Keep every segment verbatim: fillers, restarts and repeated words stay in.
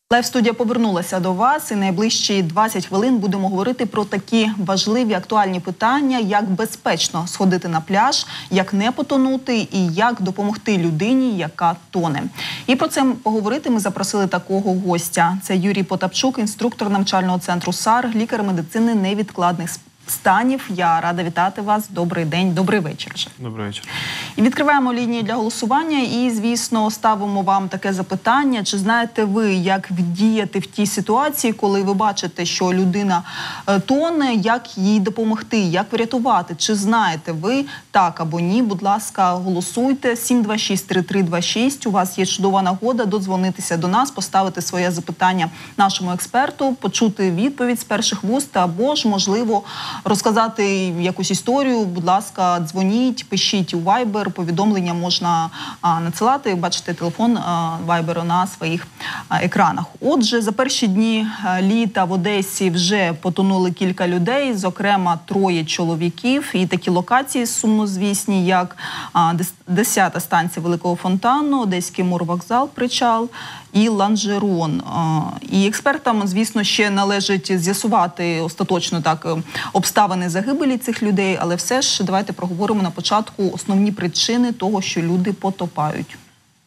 Лайв-студія повернулася до вас, і найближчі двадцять хвилин будемо говорити про такі важливі, актуальні питання, як безпечно сходити на пляж, як не потонути і як допомогти людині, яка тоне. І про це поговорити ми запросили такого гостя. Це Юрій Потапчук, інструктор навчального центру САР, лікар медицини невідкладних станів. Я рада вітати вас. Добрий день, добрий вечір. Добрий вечір. І відкриваємо лінію для голосування і, звісно, ставимо вам таке запитання. Чи знаєте ви, як діяти в тій ситуації, коли ви бачите, що людина тоне, як їй допомогти, як врятувати? Чи знаєте ви так або ні? Будь ласка, голосуйте. сім два шість три три два шість. У вас є чудова нагода додзвонитися до нас, поставити своє запитання нашому експерту, почути відповідь з перших вуст або ж, можливо, розказати якусь історію. Будь ласка, дзвоніть, пишіть у Viber, повідомлення можна а, надсилати. Бачите телефон а, Viber на своїх а, екранах. Отже, за перші дні а, літа в Одесі вже потонули кілька людей, зокрема троє чоловіків. І такі локації сумнозвісні, як а, десята станція Великого Фонтану, Одеський морвокзал, причал і Ланжерон. А, і експертам, звісно, ще належить з'ясувати остаточно так обставини загибелі цих людей, але все ж давайте проговоримо на початку основні причини того, що люди потопають.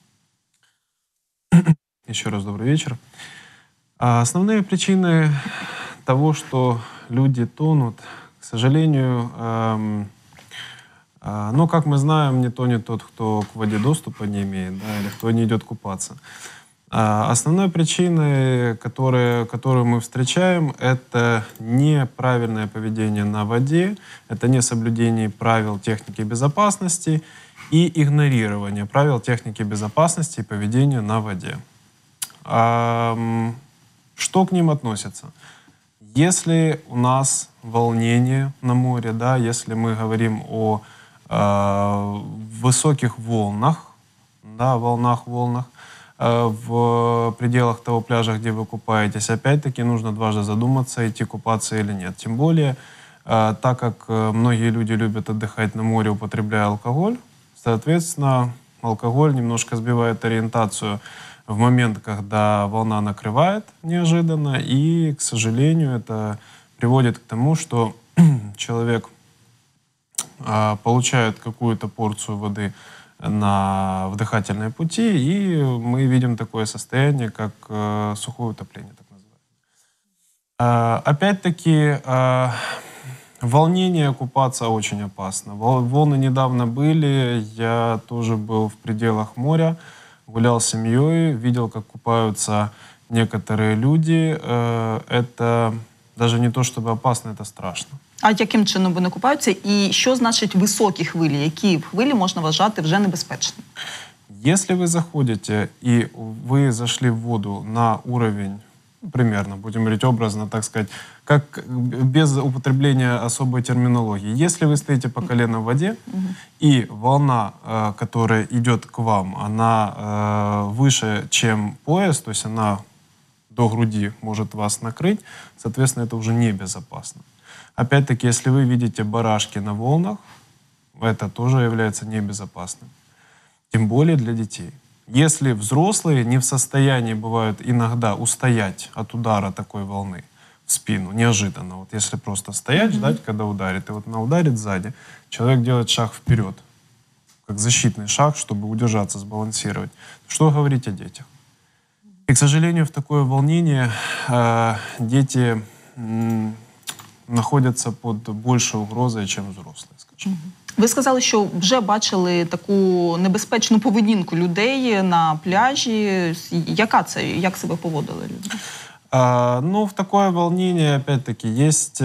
Еще раз добрый вечер. Основные причины того, что люди тонут, к сожалению, эм, э, ну, как мы знаем, не тонет тот, кто к воде доступа не имеет, да, или кто не идет купаться. Основной причиной, которые, которую мы встречаем, это неправильное поведение на воде, это несоблюдение правил техники безопасности и игнорирование правил техники безопасности и поведения на воде. Что к ним относится? Если у нас волнение на море, да, если мы говорим о э, высоких волнах, да, волнах, волнах, в пределах того пляжа, где вы купаетесь, опять-таки нужно дважды задуматься, идти купаться или нет. Тем более, так как многие люди любят отдыхать на море, употребляя алкоголь, соответственно, алкоголь немножко сбивает ориентацию в момент, когда волна накрывает неожиданно, и, к сожалению, это приводит к тому, что человек получает какую-то порцию воды на вдыхательные пути, и мы видим такое состояние, как э, сухое утопление, так называемое. Э, опять-таки, э, волнение купаться очень опасно. Волны недавно были, я тоже был в пределах моря, гулял с семьей, видел, как купаются некоторые люди. Э, это даже не то чтобы опасно, это страшно. А яким чином вони купаються? І що значить високі хвилі? Які хвилі можна вважати вже небезпечними? Если вы заходите и вы зашли в воду на уровень, примерно, будем говорить образно, так сказать, как без употребления особой терминологии. Если вы стоите по колено в воде, угу. и волна, которая идет к вам, она выше, чем пояс, то есть она до груди может вас накрыть, соответственно, это уже небезопасно. Опять-таки, если вы видите барашки на волнах, это тоже является небезопасным. Тем более для детей. Если взрослые не в состоянии бывают иногда устоять от удара такой волны в спину, неожиданно, вот если просто стоять, mm-hmm. ждать, когда ударит, и вот она ударит сзади, человек делает шаг вперед, как защитный шаг, чтобы удержаться, сбалансировать. Что говорить о детях? И, к сожалению, в такое волнение э, дети э, находятся под большей угрозой, чем взрослые, скажімо. Ви сказали, що вже бачили таку небезпечну поведінку людей на пляжі. Яка це? Як себе поводили люди? А, ну, в такое волнение, опять-таки, есть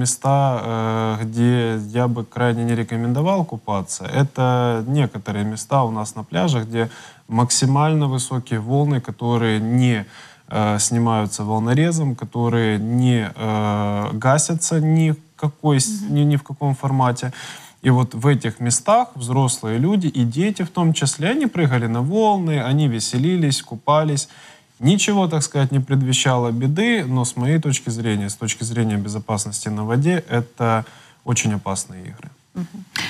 места, где я бы крайне не рекомендовал купаться. Это некоторые места у нас на пляжах, где максимально высокие волны, которые не э, снимаются волнорезом, которые не э, гасятся ни в, какой, mm-hmm. ни, ни в каком формате. И вот в этих местах взрослые люди и дети в том числе, они прыгали на волны, они веселились, купались. Ничего, так сказать, не предвещало беды, но с моей точки зрения, с точки зрения безопасности на воде, это очень опасные игры.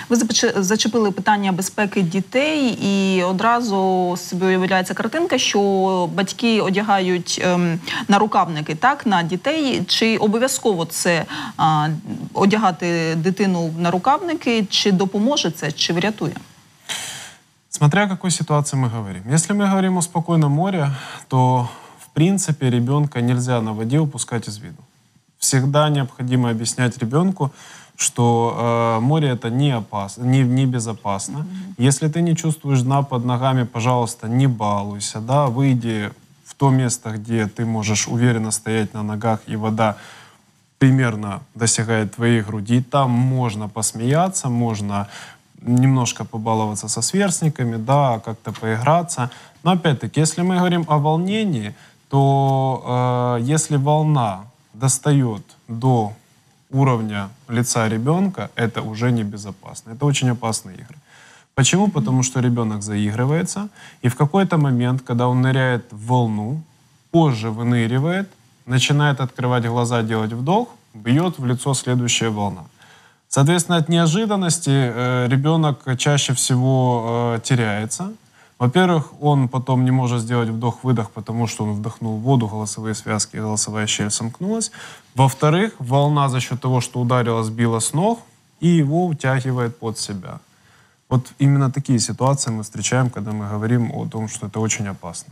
Ви започи- зачепили питання безпеки дітей, і одразу собі уявляється картинка, що батьки одягають ем, нарукавники, так, на дітей. Чи обов'язково це а, одягати дитину в нарукавники, чи допоможе це, чи врятує? Смотря о какой ситуации мы говорим. Если мы говорим о спокойном море, то в принципе ребенка нельзя на воде упускать из виду. Всегда необходимо объяснять ребенку, что э, море это не опасно, не, не безопасно. Mm-hmm. Если ты не чувствуешь дна под ногами, пожалуйста, не балуйся, да, выйди в то место, где ты можешь уверенно стоять на ногах, и вода примерно достигает твоей груди. Там можно посмеяться, можно немножко побаловаться со сверстниками, да, как-то поиграться. Но опять-таки, если мы говорим о волнении, то э, если волна достает до уровня лица ребенка, это уже небезопасно. Это очень опасные игры. Почему? Потому что ребенок заигрывается, и в какой-то момент, когда он ныряет в волну, позже выныривает, начинает открывать глаза, делать вдох, бьет в лицо следующая волна. Соответственно, от неожиданности э, ребенок чаще всего э, теряется. Во-первых, он потом не может сделать вдох-выдох, потому что он вдохнул воду, голосовые связки, голосовая щель сомкнулась. Во-вторых, волна за счет того, что ударила, сбила с ног, и его утягивает под себя. Вот именно такие ситуации мы встречаем, когда мы говорим о том, что это очень опасно.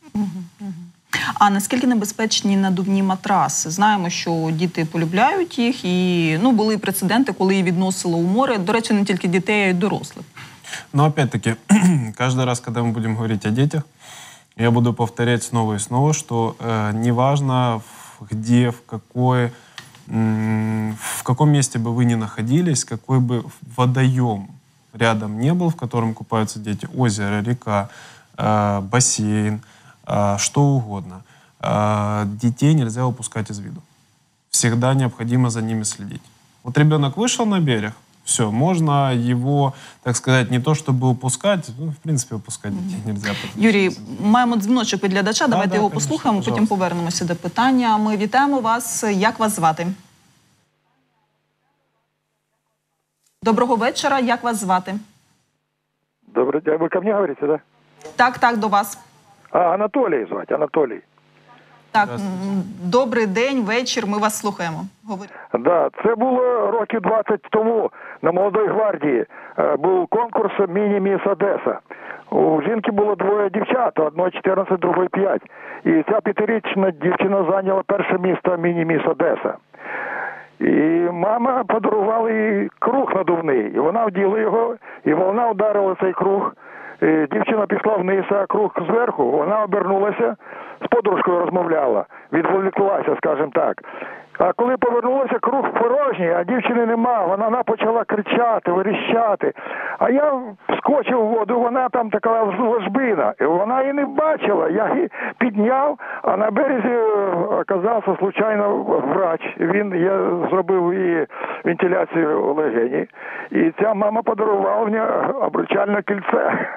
А наскільки небезпечні надувні матраси? Знаємо, що діти полюбляють їх, і ну, були прецеденти, коли її відносили у море. До речі, не тільки дітей, а й дорослих. Но опять-таки, каждый раз, когда мы будем говорить о детях, я буду повторять снова и снова, что э, неважно, где, в какой, м, в каком месте бы вы ни находились, какой бы водоем рядом не был, в котором купаются дети, озеро, река, э, бассейн, э, что угодно, э, детей нельзя упускать из виду. Всегда необходимо за ними следить. Вот ребенок вышел на берег, все, можно его, так сказать, не то чтобы упускать, ну, в принципе, упускать детей нельзя. Юрій, маємо дзвіночок від глядача, давайте да, його конечно, послухаємо, пожалуйста. потім повернемося до питання. Ми вітаємо вас. Як вас звати? Доброго вечора, як вас звати? Добрый день. Вы ко мне говорите, да? Так, так, до вас. А, Анатолий звать, Анатолий. Так, м, добрий день, вечір, ми вас слухаємо. Говоріть. Да, це було років двадцять тому на Молодої гвардії. Е, Був конкурс «Міні-міс Одеса». У жінки було двоє дівчат, одної чотирнадцять, другої п'ять. І ця п'ятирічна дівчина зайняла перше місце «Міні-міс Одеса». І мама подарувала їй круг надувний, і вона вділа його, і вона ударила цей круг. І дівчина пішла вниз, а круг зверху, вона обернулася, з подружкою розмовляла, відволіклася, скажімо так. А коли повернулася, круг порожній, а дівчини нема, вона, вона почала кричати, верещати. А я вскочив у воду, вона там така ложбина, і вона її не бачила. Я її підняв, а на березі оказався случайно врач. Він, я зробив її вентиляцію легені, і ця мама подарувала мені обручальне кільце.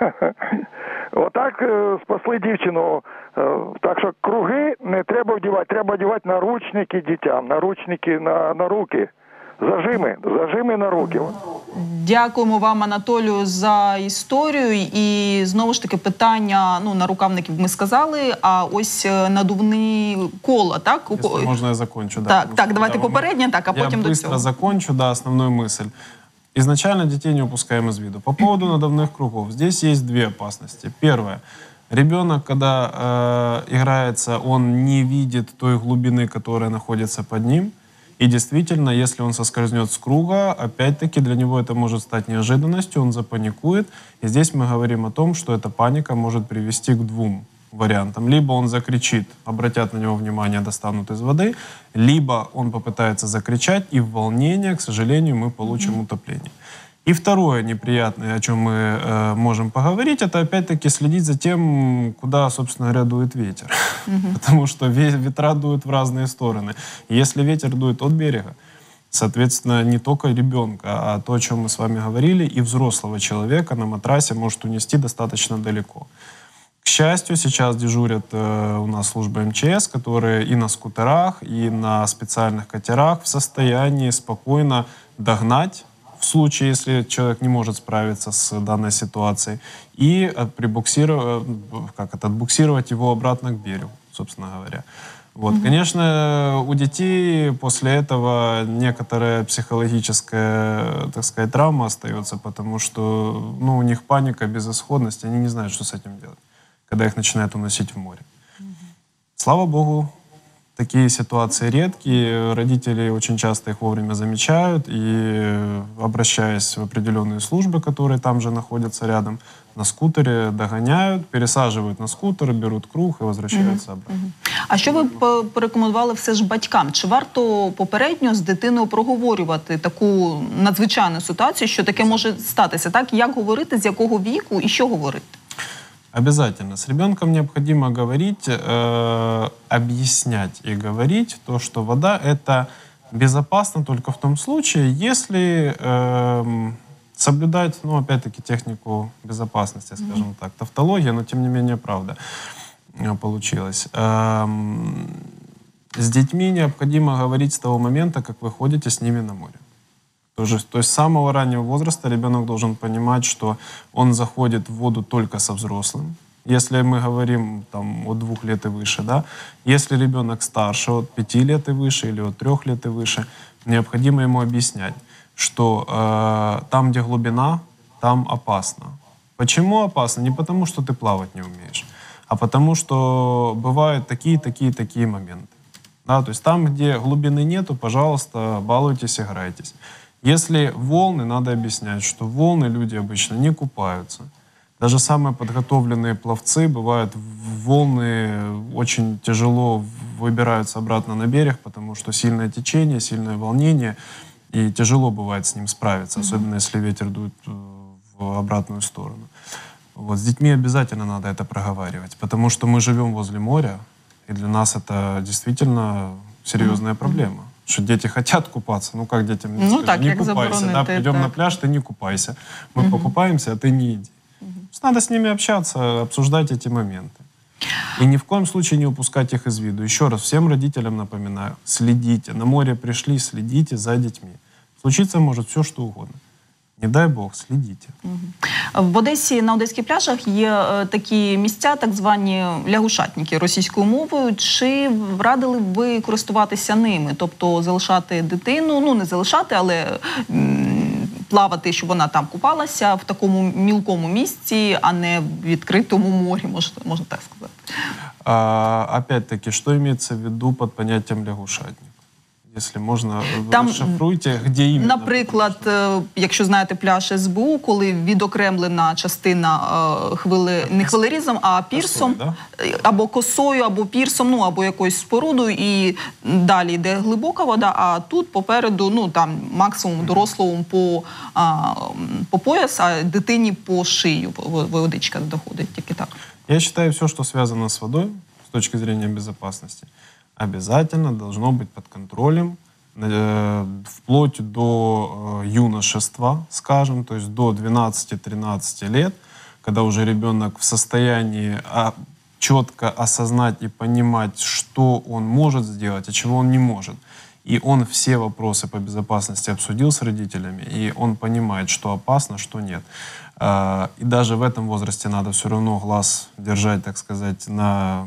Отак спасли дівчину. Так що круги не треба вдівати, треба вдівати наручники дітям, наручники на, на руки, зажими, зажими на руки. Дякуємо вам, Анатолію, за історію. І знову ж таки питання, ну, нарукавників ми сказали, а ось е, надувні кола, так? Если можно, я закончу. Да, Так, потому так, что, давайте да, мы- попереднє, так, а Я потім до быстро цього. закончу, да, основную мысль. Изначально детей не упускаем из виду. По поводу надувных кругов. Здесь есть две опасности. Первое. Ребенок, когда э, играется, он не видит той глубины, которая находится под ним. И действительно, если он соскользнет с круга, опять-таки для него это может стать неожиданностью, он запаникует. И здесь мы говорим о том, что эта паника может привести к двум вариантам. Либо он закричит, обратят на него внимание, достанут из воды, либо он попытается закричать, и в волнении, к сожалению, мы получим утопление. И второе неприятное, о чем мы э, можем поговорить, это опять-таки следить за тем, куда, собственно говоря, дует ветер. Потому что ве- ветра дуют в разные стороны. И если ветер дует от берега, соответственно, не только ребенка, а то, о чем мы с вами говорили, и взрослого человека на матрасе может унести достаточно далеко. К счастью, сейчас дежурят э, у нас службы эм че эс, которые и на скутерах, и на специальных катерах в состоянии спокойно догнать в случае, если человек не может справиться с данной ситуацией, и прибуксировать, как это, отбуксировать его обратно к берегу, собственно говоря. Вот. Mm-hmm. Конечно, у детей после этого некоторая психологическая, так сказать, травма остается, потому что, ну, у них паника, безысходность, они не знают, что с этим делать, когда их начинают уносить в море. Mm-hmm. Слава богу, такие ситуации редкие, родители очень часто их вовремя замечают и, обращаясь в определенные службы, которые там же находятся рядом, на скутере догоняют, пересаживают на скутер, берут круг і возвращаються обратно. Угу. А що ви б порекомендували все ж батькам? Чи варто попередньо з дитиною проговорювати таку надзвичайну ситуацію, що таке може статися? Так, як говорити, з якого віку і що говорити? Обязательно. С ребенком необходимо говорить, э, объяснять и говорить то, что вода — это безопасно только в том случае, если э, соблюдать, ну, опять-таки, технику безопасности, скажем mm-hmm. так. Тавтология, но, тем не менее, правда получилась. Э, с детьми необходимо говорить с того момента, как вы ходите с ними на море. То есть с самого раннего возраста ребенок должен понимать, что он заходит в воду только со взрослым. Если мы говорим там, от двух лет и выше, да, если ребенок старше, от пяти лет и выше или от трех лет и выше, необходимо ему объяснять, что э, там, где глубина, там опасно. Почему опасно? Не потому, что ты плавать не умеешь, а потому, что бывают такие, такие, такие моменты. Да, то есть там, где глубины нету, пожалуйста, балуйтесь, играйтесь. Если волны, надо объяснять, что волны люди обычно не купаются. Даже самые подготовленные пловцы, бывают, волны очень тяжело выбираются обратно на берег, потому что сильное течение, сильное волнение, и тяжело бывает с ним справиться, mm-hmm. особенно если ветер дует в обратную сторону. Вот, с детьми обязательно надо это проговаривать, потому что мы живем возле моря, и для нас это действительно серьезная mm-hmm. проблема. Что дети хотят купаться, ну как детям не, ну, так, не купайся, да, придем так. на пляж, ты не купайся. Мы угу. покупаемся, а ты не иди. Угу. Надо с ними общаться, обсуждать эти моменты. И ни в коем случае не упускать их из виду. Еще раз, всем родителям напоминаю, следите. На море пришли, следите за детьми. Случиться может все, что угодно. Не дай Бог, слідіть. В Одесі, на одеських пляжах є такі місця, так звані лягушатники російською мовою. Чи радили б ви користуватися ними? Тобто залишати дитину, ну не залишати, але м, плавати, щоб вона там купалася в такому мілкому місці, а не в відкритому морі, можна, можна так сказати. А, опять-таки, что имеется в виду под понятием лягушатник? Якщо можна, там, розшифруйте, де іменно. Наприклад, якщо знаєте пляж ес бе у, коли відокремлена частина хвили, не хвилерізом, а пірсом, косою, да? Або косою, або пірсом, ну, або якоюсь спорудою, і далі йде глибока вода, а тут попереду, ну, там, максимум дорослому по, а, по пояс, а дитині по шию водичка доходить, тільки так. Я вважаю, все, що зв'язано з водою, з точки зрения безопасности, обязательно должно быть под контролем, э, вплоть до э, юношества, скажем, то есть до двенадцати-тринадцати лет, когда уже ребенок в состоянии а, четко осознать и понимать, что он может сделать, а чего он не может. И он все вопросы по безопасности обсудил с родителями, и он понимает, что опасно, что нет. Э, и даже в этом возрасте надо все равно глаз держать, так сказать, на...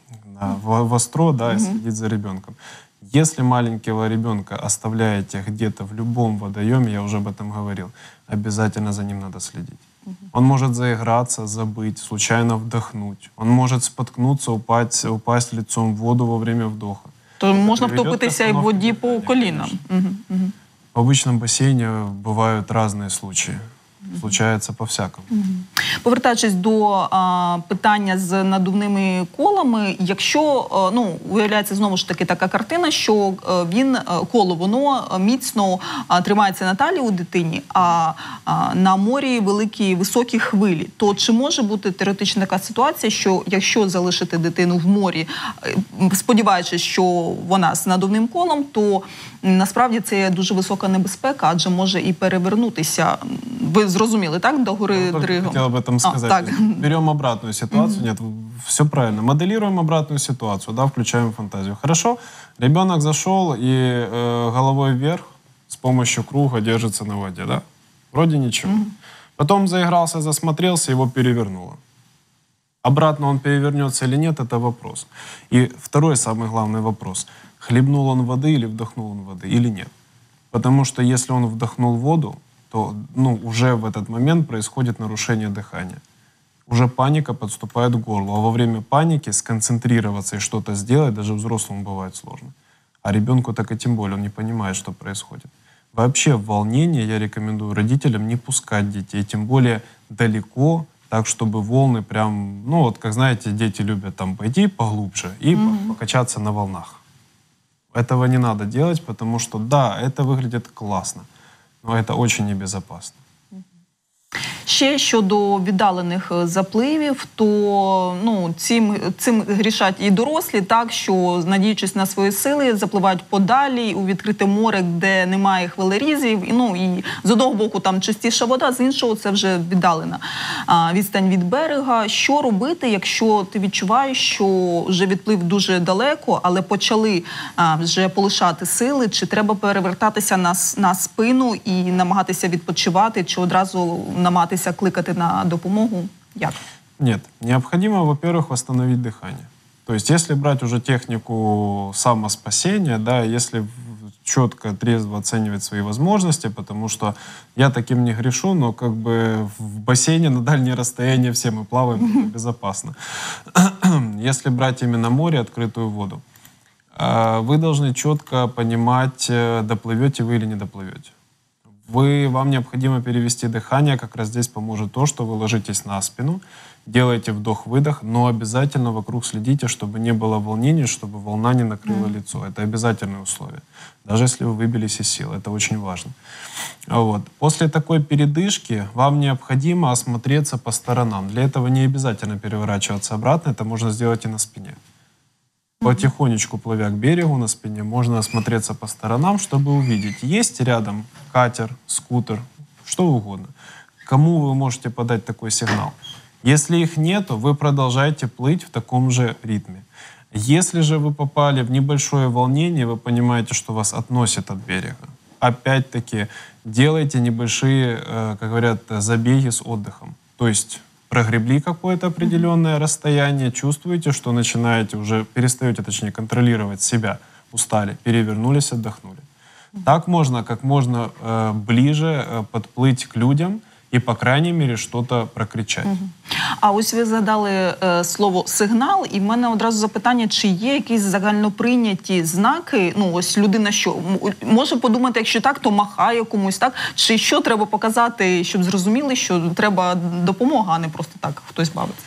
востро, да, mm-hmm. и следить за ребенком. Если маленького ребенка оставляете где-то в любом водоеме, я уже об этом говорил, обязательно за ним надо следить. Mm-hmm. Он может заиграться, забыть, случайно вдохнуть. Он может споткнуться, упасть, упасть лицом в воду во время вдоха. То можна втопитися і в воді по колінам. Mm-hmm. В обычном бассейне бывают разные случаи. Случається по-всякому. Повертаючись до а, питання з надувними колами, якщо, а, ну, виявляється знову ж таки така картина, що а, він, коло, воно міцно а, тримається на талії у дитині, а, а на морі великі високі хвилі, то чи може бути теоретична така ситуація, що якщо залишити дитину в морі, сподіваючись, що вона з надувним колом, то насправді це дуже висока небезпека, адже може і перевернутися. Ви зрозуміли, так? До гори дригом. Я хотел об этом сказать. А, так. Берем обратную ситуацию. Mm-hmm. Нет, все правильно. Моделируем обратную ситуацию, да, включаем фантазию. Хорошо, ребенок зашел и э, головой вверх с помощью круга держится на воде, да? Вроде ничего. Mm-hmm. Потом заигрался, засмотрелся, его перевернуло. Обратно он перевернется или нет, это вопрос. И второй самый главный вопрос. Хлебнул он воды или вдохнул он воды, или нет. Потому что если он вдохнул воду, то ну, уже в этот момент происходит нарушение дыхания. Уже паника подступает к горлу. А во время паники сконцентрироваться и что-то сделать даже взрослому бывает сложно. А ребенку так и тем более, он не понимает, что происходит. Вообще в волнение я рекомендую родителям не пускать детей, тем более далеко, так, чтобы волны прям, ну вот, как знаете, дети любят там пойти поглубже и mm-hmm. покачаться на волнах. Этого не надо делать, потому что, да, это выглядит классно, но это очень небезопасно. Ще щодо віддалених запливів, то ну, цим, цим грішать і дорослі, так, що, надіючись на свої сили, запливають подалі у відкрите море, де немає хвилерізів. І, ну, і з одного боку там чистіша вода, з іншого це вже віддалена а, відстань від берега. Що робити, якщо ти відчуваєш, що вже відплив дуже далеко, але почали а, вже полишати сили? Чи треба перевертатися на, на спину і намагатися відпочивати, чи одразу намагатися кликати на допомогу? Як? Нет, необходимо, во-первых, восстановить дыхание. То есть, если брать уже технику самоспасения, да, если четко, трезво оценивать свои возможности, потому что я таким не грешу, но как бы в бассейне на дальние расстояния все мы плаваем безопасно. Если брать именно море, открытую воду, вы должны четко понимать, доплывете вы или не доплывете. Вы, вам необходимо перевести дыхание, как раз здесь поможет то, что вы ложитесь на спину, делаете вдох-выдох, но обязательно вокруг следите, чтобы не было волнений, чтобы волна не накрыла mm. лицо. Это обязательное условие. Даже если вы выбились из сил, это очень важно. Вот. После такой передышки вам необходимо осмотреться по сторонам. Для этого не обязательно переворачиваться обратно, это можно сделать и на спине. Потихонечку, плывя к берегу на спине, можно осмотреться по сторонам, чтобы увидеть, есть рядом катер, скутер, что угодно. Кому вы можете подать такой сигнал? Если их нету, вы продолжаете плыть в таком же ритме. Если же вы попали в небольшое волнение, вы понимаете, что вас относит от берега, опять-таки делайте небольшие, как говорят, забеги с отдыхом. То есть прогребли какое-то определенное расстояние, чувствуете, что начинаете уже, перестаете, точнее, контролировать себя, устали, перевернулись, отдохнули. Так можно как можно э, ближе э, подплыть к людям і, по крайній мірі, щось прокричати. Угу. А ось ви згадали е, слово «сигнал», і в мене одразу запитання, чи є якісь загальноприйняті знаки, ну, ось людина що, може подумати, якщо так, то махає комусь, так? Чи що треба показати, щоб зрозуміли, що треба допомога, а не просто так хтось бавиться?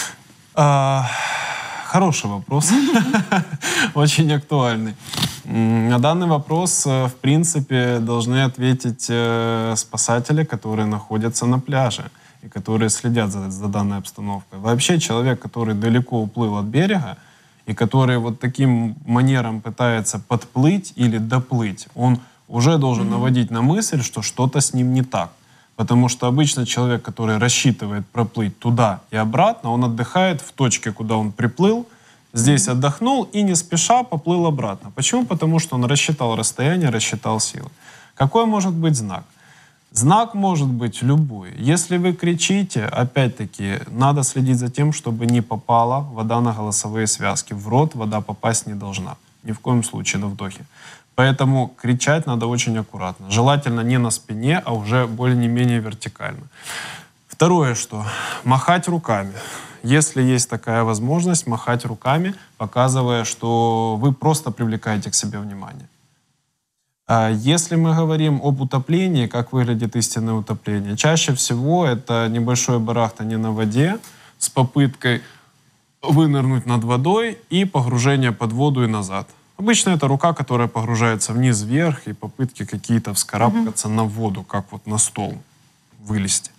А, хороший вопрос, очень актуальный. На данный вопрос, в принципе, должны ответить спасатели, которые находятся на пляже и которые следят за, за данной обстановкой. Вообще человек, который далеко уплыл от берега и который вот таким манером пытается подплыть или доплыть, он уже должен mm-hmm. наводить на мысль, что что-то с ним не так. Потому что обычно человек, который рассчитывает проплыть туда и обратно, он отдыхает в точке, куда он приплыл, здесь отдохнул и не спеша поплыл обратно. Почему? Потому что он рассчитал расстояние, рассчитал силы. Какой может быть знак? Знак может быть любой. Если вы кричите, опять-таки, надо следить за тем, чтобы не попала вода на голосовые связки. В рот вода попасть не должна. Ни в коем случае на вдохе. Поэтому кричать надо очень аккуратно. Желательно не на спине, а уже более-менее вертикально. Второе, что махать руками. Если есть такая возможность, махать руками, показывая, что вы просто привлекаете к себе внимание. Если мы говорим об утоплении, как выглядит истинное утопление, чаще всего это небольшое барахтание на воде с попыткой вынырнуть над водой и погружение под воду и назад. Обычно это рука, которая погружается вниз, вверх, и попытки какие-то вскарабкаться mm-hmm. на воду, как вот на стол, вылезти.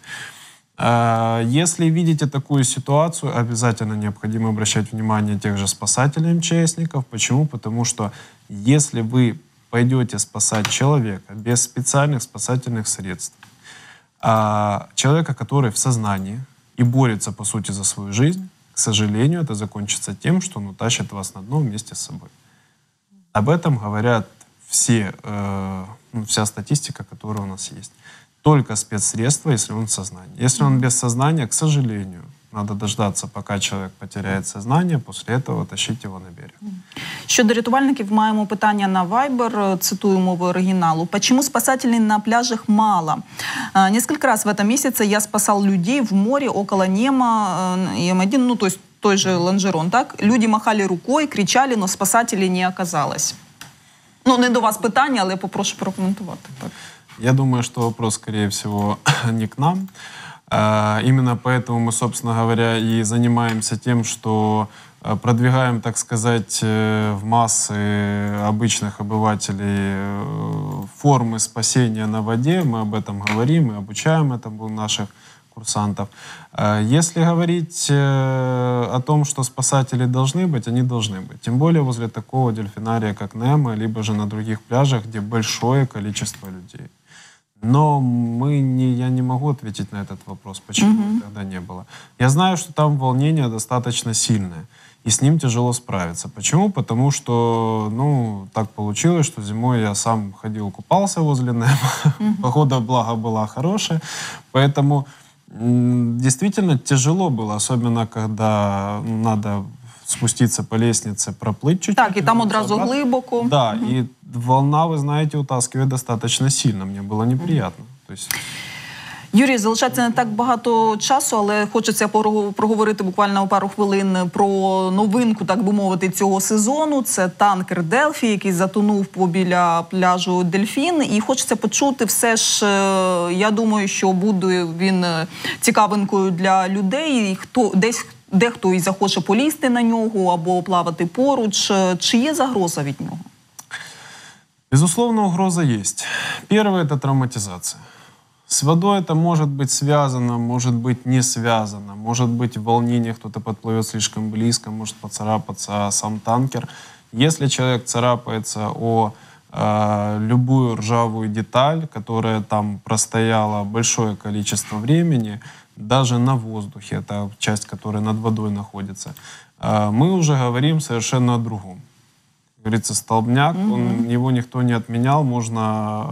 Если видите такую ситуацию, обязательно необходимо обращать внимание тех же спасателей МЧСников. Почему? Потому что если вы пойдете спасать человека без специальных спасательных средств, человека, который в сознании и борется, по сути, за свою жизнь, к сожалению, это закончится тем, что он утащит вас на дно вместе с собой. Об этом говорят все, э, ну, вся статистика, которая у нас есть. только спецсредства, если он в сознании. Если он без сознания, к сожалению, надо дождаться, пока человек потеряет сознание, после этого тащить его на берег. Щодо рятувальників маємо питання на Viber, цитую мову оригиналу. Почему спасателей на пляжах мало? Несколько раз в этом месяце я спасал людей в море около Нема, Эм один, ну то есть той же Ланжерон, так? Люди махали рукой, кричали, но спасателей не оказалось. Ну, не до вас питання, але попрошу прокоментувати. Так. Я думаю, что вопрос, скорее всего, не к нам. Именно поэтому мы, собственно говоря, и занимаемся тем, что продвигаем, так сказать, в массы обычных обывателей формы спасения на воде. Мы об этом говорим и обучаем этому наших курсантов. Если говорить о том, что спасатели должны быть, они должны быть. Тем более возле такого дельфинария, как Немо, либо же на других пляжах, где большое количество людей. Но мы не, я не могу ответить на этот вопрос, почему mm-hmm. тогда не было. Я знаю, что там волнение достаточно сильное, и с ним тяжело справиться. Почему? Потому что, ну, так получилось, что зимой я сам ходил, купался возле Немо. Mm-hmm. Погода, благо, была хорошая. Поэтому м- действительно тяжело было, особенно когда надо спуститься по лестнице, проплыть чуть-чуть. Так, и там одразу глибоко. Да, угу. и волна, вы знаете, утаскивает достаточно сильно. Мне было неприятно. То есть... Юрій, залишається не так багато часу, але хочеться проговорити буквально пару хвилин про новинку, так би мовити, цього сезону. Це танкер «Делфі», який затонув побіля пляжу «Дельфін». І хочеться почути все ж, я думаю, що буде він цікавинкою для людей. Хто, десь дехто і захоче полізти на нього або плавати поруч. Чи є загроза від нього? Безусловно, угроза есть. Первое – это травматизация. С водой это может быть связано, может быть не связано. Может быть в волнении кто-то подплывет слишком близко, может поцарапаться сам танкер. Если человек царапается о э, любую ржавую деталь, которая там простояла большое количество времени, даже на воздухе, это часть, которая над водой находится, э, мы уже говорим совершенно о другом. Как говорится, столбняк, mm-hmm. он, его никто не отменял, можно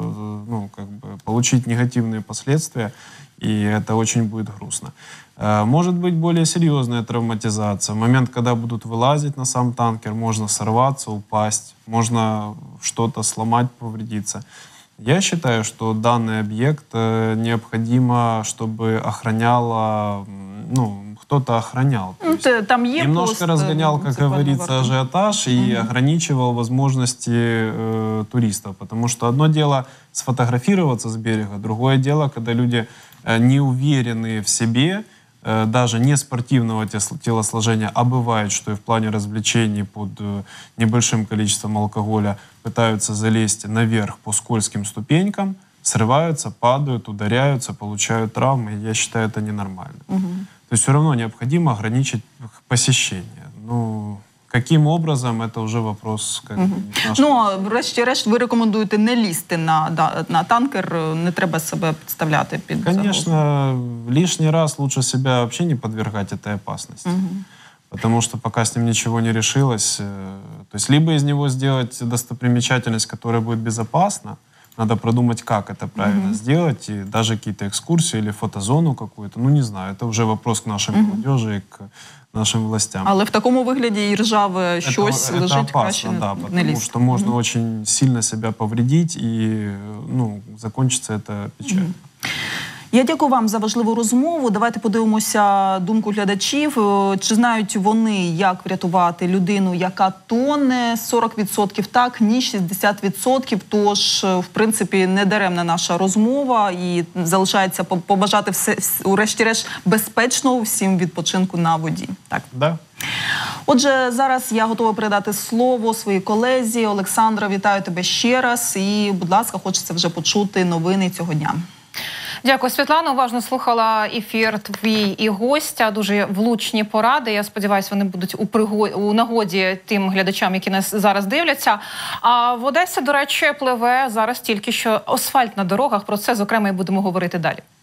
ну, как бы, получить негативные последствия, и это очень будет грустно. Может быть более серьезная травматизация. В момент, когда будут вылазить на сам танкер, можно сорваться, упасть, можно что-то сломать, повредиться. Я считаю, что данный объект необходимо, чтобы охраняло, ну, кто-то охранял. Ну, там есть немножко пост, разгонял, как говорится, ажиотаж и угу. ограничивал возможности э, туристов. Потому что одно дело сфотографироваться с берега, другое дело, когда люди э, не уверенные в себе, э, даже не спортивного телосложения, а бывает, что и в плане развлечений под э, небольшим количеством алкоголя пытаются залезть наверх по скользким ступенькам, срываются, падают, ударяются, получают травмы. Я считаю, это ненормально. Угу. То есть все равно необходимо ограничить посещение. Ну, каким образом, это уже вопрос... Как угу. наш... Ну, врешті-решт, ви рекомендуєте не лізти на, на танкер, не треба себе підставляти під Конечно, загрозу. Лишний раз лучше себя вообще не подвергать этой опасности. Угу. Потому что пока с ним ничего не решилось, то есть либо из него сделать достопримечательность, которая будет безопасна, надо продумать, как это правильно mm-hmm. сделать, и даже какие-то экскурсии или фотозону какую-то, ну не знаю, это вже вопрос к нашим mm-hmm. молодежи, к нашим властям. Але в такому вигляді і ржаве щось это, лежить, это опасно, краще да, не потому лізти. что можно mm-hmm. очень сильно себя повредить, и ну, закончится это печально. Mm-hmm. Я дякую вам за важливу розмову. Давайте подивимося думку глядачів. Чи знають вони, як врятувати людину, яка тоне? сорок відсотків так, ні, шістдесят відсотків. Тож, в принципі, не даремна наша розмова. І залишається побажати все, урешті-решт, безпечного всім відпочинку на воді. Так. Да. Отже, зараз я готова передати слово своїй колезі. Олександра, вітаю тебе ще раз. І, будь ласка, хочеться вже почути новини цього дня. Дякую, Світлана. Уважно слухала ефір твій і гостя. Дуже влучні поради. Я сподіваюся, вони будуть у, приго... у нагоді тим глядачам, які нас зараз дивляться. А в Одесі, до речі, пливе зараз тільки що асфальт на дорогах. Про це, зокрема, і будемо говорити далі.